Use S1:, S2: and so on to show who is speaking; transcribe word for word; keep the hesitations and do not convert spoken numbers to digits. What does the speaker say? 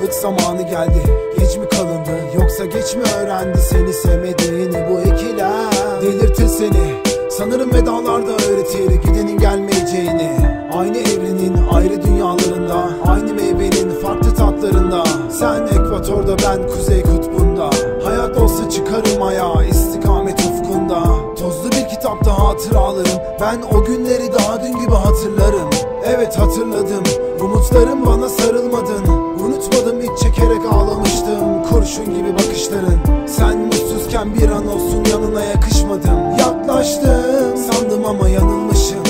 S1: Ayrılık zamanı geldi, geç mi kalındı yoksa geç mi öğrendi seni sevmediğini bu ikiler? Delirtir seni, sanırım vedalarda öğretir gidenin gelmeyeceğini. Aynı evrenin ayrı dünyalarında, aynı meyvenin farklı tatlarında. Sen ekvatorda, ben kuzey kutbunda. Hayat olsa çıkarım ayağa, istikamet ufkunda. Tozlu bir kitapta hatıralarım, ben o günleri daha dün gibi hatırlarım. Evet hatırladım, umutlarım bana sarılmadın. Unutmadım, iç çekerek ağlamıştım. Kurşun gibi bakışların, sen mutsuzken bir an olsun yanına yakışmadım. Yaklaştım sandım ama yanılmışım.